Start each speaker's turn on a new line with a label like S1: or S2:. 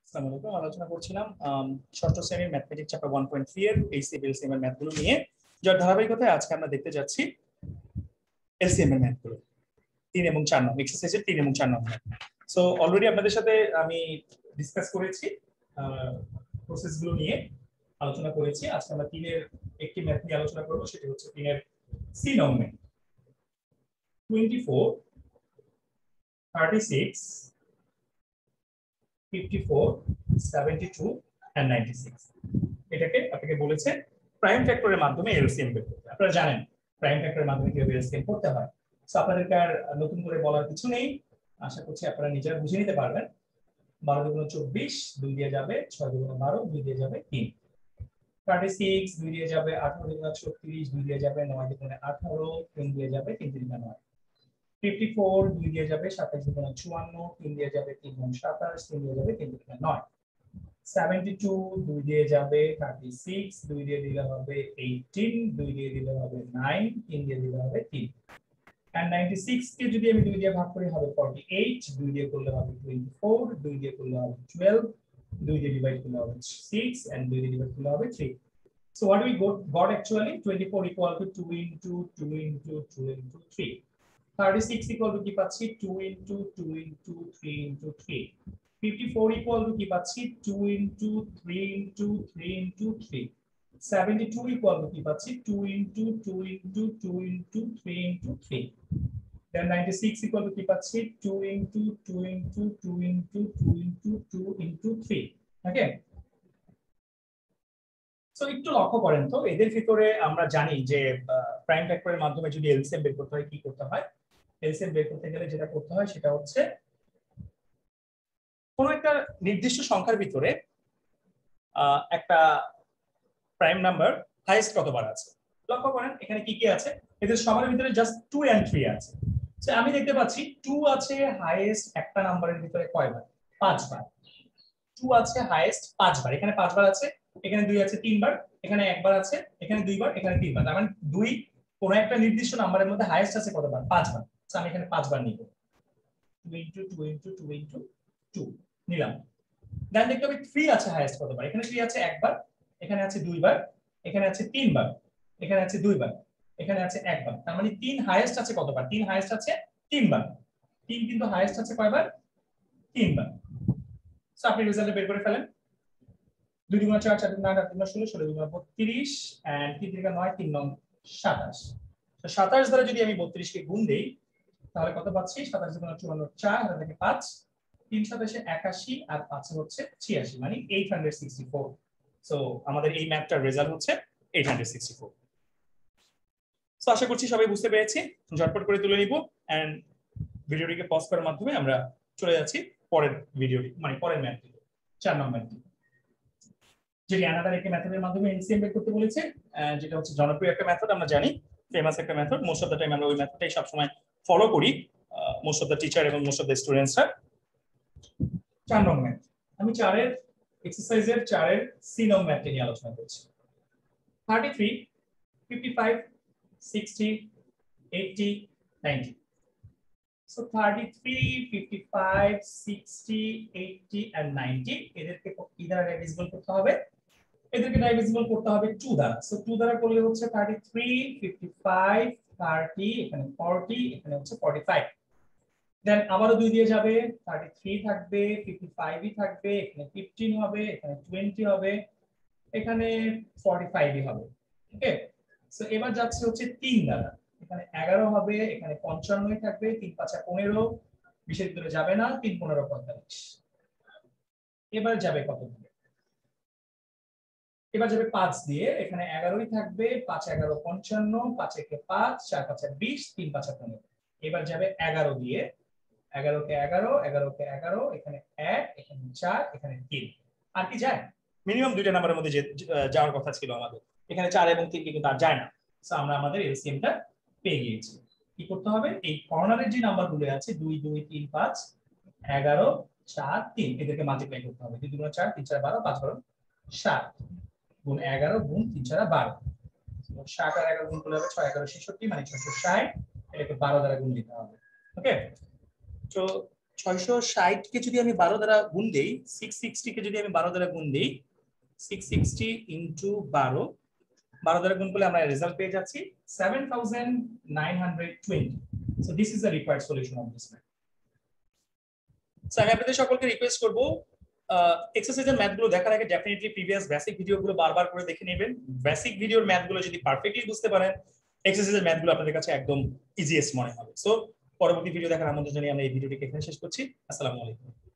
S1: আসসালামু আলাইকুম। আলোচনা করছিলাম ষষ্ঠ শ্রেণীর ম্যাথমেটিক্স চ্যাপ্টার 1.3 এর এইচসিএফ এলসিএম এর ম্যাথগুলো নিয়ে, যার ধারাবাহিকতায় আজকে আমরা দেখতে যাচ্ছি এলসিএম এর ম্যাথগুলো 3 এবং 4 নম্বর এক্সারসাইজের 3 এবং 4 নম্বর। সো অলরেডি আপনাদের সাথে আমি ডিসকাস করেছি, প্রসেসগুলো নিয়ে আলোচনা করেছি। আজকে আমরা 3 এর একটি ম্যাথ নিয়ে আলোচনা করব, সেটা হচ্ছে 3 এর সি নম্বর 24 36 54 72 and 96। এটাকে আপনাকে বলেছে প্রাইম ফ্যাক্টরের মাধ্যমে এলসিএম বের করতে। আপনারা জানেন প্রাইম ফ্যাক্টরের মাধ্যমে কিভাবে এলসিএম করতে হয়। সো আপনাদেরকে আর নতুন করে বলার কিছু নেই, আশা করছি আপনারা নিজেরা বুঝে নিতে পারবেন। 12 দুগুণ 24, 2 দিয়ে যাবে, 6 দুগুণ 12, 2 দিয়ে যাবে 3, 36 2 দিয়ে যাবে, 18 দুগুণ 36, 2 দিয়ে যাবে, 9 দুগুণ 18, 3 দিয়ে যাবে, 3 3 9, 54 2 দিয়ে যাবে, 27 দুগুণ 54, 3 দিয়ে যাবে, 3 গুণ 27, 3 দিয়ে যাবে, 3 3 9, 72 2 দিয়ে যাবে, 36 2 দিয়ে দিলে হবে 18, 2 দিয়ে দিলে হবে 9, 3 দিয়ে দিলে হবে 3, and 96 কে যদি আমি 2 দিয়ে ভাগ করি হবে 48, 2 দিয়ে করলে হবে 24, 2 দিয়ে করলে হবে 12, 2 দিয়ে ডিভাইড করলে হবে 6, and 2 দিয়ে ডিভাইড করলে হবে 3. So what do we got actually? 24 equal to 2 into 2 into 2 into 3. 36 equal to কি পাচ্ছি 2 into 2 into 3 into 3. 54 equal to কি পাচ্ছি 2 into 3 into 3 into 3. 72 equal to কি পাচ্ছি 2 into 2 into 2 into 3 into 3. Then 96 equal to কি পাচ্ছি 2 into 2 into 2 into 2 into 2 into 3. Okay, so একটু লক্ষ্য করেন তো, এদের ভিতরে আমরা জানি যে প্রাইম ফ্যাক্টরের মাধ্যমে যদি এলসিএম বের করতে হয় কি করতে হয়। এলসিএম বের করতে গেলে যেটা করতে হয় সেটা হচ্ছে কোন একটা নির্দিষ্ট সংখ্যার ভিতরে একটা প্রাইম নাম্বার হাইয়েস্ট কতবার আছে। লক্ষ্য করেন এখানে কি কি আছে, এদের সবার ভিতরে জাস্ট 2 and 3 আছে। সো আমি দেখতে পাচ্ছি 2 আছে হাইয়েস্ট একটা নাম্বারের ভিতরে কয়বার, 5 বার। 2 আছে হাইয়েস্ট 5 বার, এখানে 5 বার আছে, এখানে 2 আছে 3 বার, এখানে একবার আছে, এখানে 2 বার, এখানে 3 বার। তার মানে 2 কোন একটা নির্দিষ্ট নাম্বারের মধ্যে হাইয়েস্ট আছে কতবার, 5 বার। সো আমি এখানে 5 বার নিব, 2 into 2 into 2 into 2 নিলাম। দেন দেখতে হবে 3 আছে হাইয়েস্ট কতবার, এখানে 3 আছে একবার, এখানে আছে 2 বার, এখানে আছে 3 বার, এখানে আছে 2 বার, এখানে আছে একবার। তার মানে 3 হাইয়েস্ট আছে কতবার, 3 হাইয়েস্ট আছে 3 বার। 3 কিন্তু হাইয়েস্ট আছে কয়বার, 3 বার। সো আপনি রেজাল্ট বের করে ফেলেন। 2 দুগুণ 4, 4 দুগুণ 8, 8 দুগুণ 16, 16 দুগুণ 32, and 3 3 9, 3 9 27। তো 27 দ্বারা যদি আমি 32 কে গুণ দেই তাহলে কত পাচ্ছি, 27 দুগুণ 54, 4 হাতে থেকে 5, 3 27 81, আর 5 হচ্ছে 86, মানে 864। সো আমাদের এই ম্যাথটার রেজাল্ট হচ্ছে 864। সো আশা করছি সবাই বুঝতে পেরেছি, ঝটপট করে তুলে নিব এন্ড ভিডিওটিকে পজ করার মাধ্যমে আমরা চলে যাচ্ছি পরের ভিডিওটি, মানে পরের ম্যাথটি 4 নম্বরটি, যেটি আনাদার একটি মেথডের মাধ্যমে এলসিএম বের করতে বলেছে, যেটা হচ্ছে জনপ্রিয় একটা মেথড, আমরা জানি ফেমাস একটা method. Most of the time আমরা ওই মেথডটাই সবসময় ফলো করি, মোস্ট অফ দ্য টিচার এবং মোস্ট অফ দ্য স্টুডেন্টসরা। 4 নম্বর ম্যাথ, আমি 4 এর এক্সারসাইজের 4 এর সি নম্বর ম্যাথটি নিয়ে আলোচনা করছি। 33 55 60 80 90। So 33 55 60 80 and 90 এদেরকে ইদার ডিভিজিবল করতে হবে, এদেরকে ডিভিজিবল করতে হবে 2 দ্বারা। সো 2 দ্বারা করলে হচ্ছে 33 55 30, এখানে 40, এখানে হচ্ছে 45। দেন আবারো 2 দিয়ে যাবে, 33 থাকবে, 55 ই থাকবে, এখানে 15 হবে, এখানে 20 হবে, এখানে 45 ই হবে। ওকে, সো এবার যাচ্ছে হচ্ছে 3 দ্বারা, এখানে 11 হবে, এখানে 55 ই থাকবে, 3 5 15, 20 এর ভিতরে যাবে না, 3 15 45। এবার যাবে কত দিয়ে, এবার যাবে 5 দিয়ে, এখানে 11 ই থাকবে, 5 11 55, 5 একে 5, 4 5 20, 3 5 15। এবার যাবে 11 দিয়ে, 11 কে 11, 11 কে 11, এখানে 1, এখানে 4, এখানে 3। আর কি যায়, মিনিমাম দুইটা নাম্বারের মধ্যে যাওয়ার কথা ছিল আমাদের, এখানে 4 এবং 3 কিন্তু আর যায় না। সো আমরা আমাদের এলসিএমটা পেয়ে গিয়েছি। কি করতে হবে, এই কর্নারের যে নাম্বারগুলো আছে 2 2 3 5 11 4 3, এদেরকে মাল্টিপ্লাই করতে হবে। 2 2 4 3 4 12, 5 12 7 গুণ 11 গুণ 3 4 12। 7 আর 11 গুণ করলে হবে 6 11 66, মানে 660, এটাকে 12 দ্বারা গুণ দিতে হবে। ওকে, তো 660 কে যদি আমি 12 দ্বারা গুণ দেই, 660 কে যদি আমি 12 দ্বারা গুণ দেই, 660 ইনটু 12 দ্বারা গুণ করলে আমরা রেজাল্ট পেয়ে যাচ্ছি 7920। So this is the required solution of this math. So আমি আপনাদের সকলকে রিকোয়েস্ট করব এক্সারসাইজের ম্যাথগুলো দেখার আগে ডেফিনেটলি প্রিভিয়াস বেসিক ভিডিওগুলো বারবার করে দেখে নেবেন। বেসিক ভিডিওর ম্যাথগুলো যদি পারফেক্টলি বুঝতে পারেন, এক্সারসাইজের ম্যাথগুলো আপনাদের কাছে একদম ইজিয়েস্ট মনে হবে। সো পরবর্তী ভিডিও দেখার আমন্ত্রণ জানিয়ে আমরা এই ভিডিওটিকে এখানে শেষ করছি। আসসালামু আলাইকুম।